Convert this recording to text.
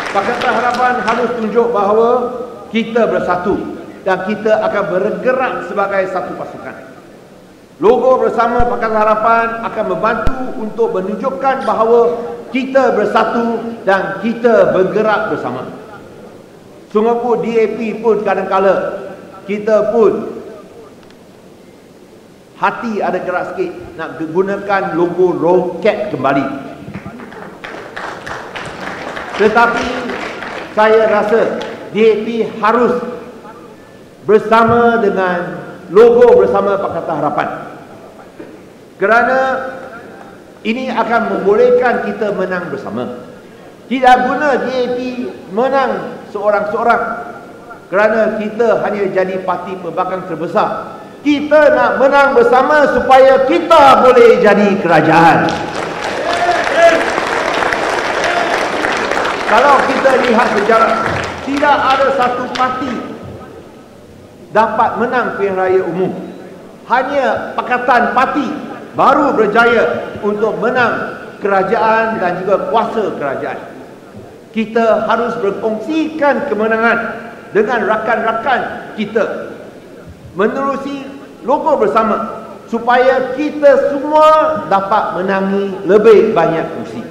Pakatan Harapan harus tunjuk bahawa kita bersatu dan kita akan bergerak sebagai satu pasukan. Logo bersama Pakatan Harapan akan membantu untuk menunjukkan bahawa kita bersatu dan kita bergerak bersama. Sungguh DAP pun kadang-kala kita pun hati ada gerak sikit nak gunakan logo roket kembali. Tetapi saya rasa DAP harus bersama dengan logo bersama Pakatan Harapan, kerana ini akan membolehkan kita menang bersama. Tidak guna DAP menang seorang-seorang, kerana kita hanya jadi parti pembangkang terbesar. Kita nak menang bersama supaya kita boleh jadi kerajaan. Kalau kita lihat sejarah, tidak ada satu parti dapat menang pilihan raya umum. Hanya Pakatan Parti baru berjaya untuk menang kerajaan dan juga kuasa kerajaan. Kita harus berkongsikan kemenangan dengan rakan-rakan kita, menerusi logo bersama supaya kita semua dapat menangi lebih banyak kursi.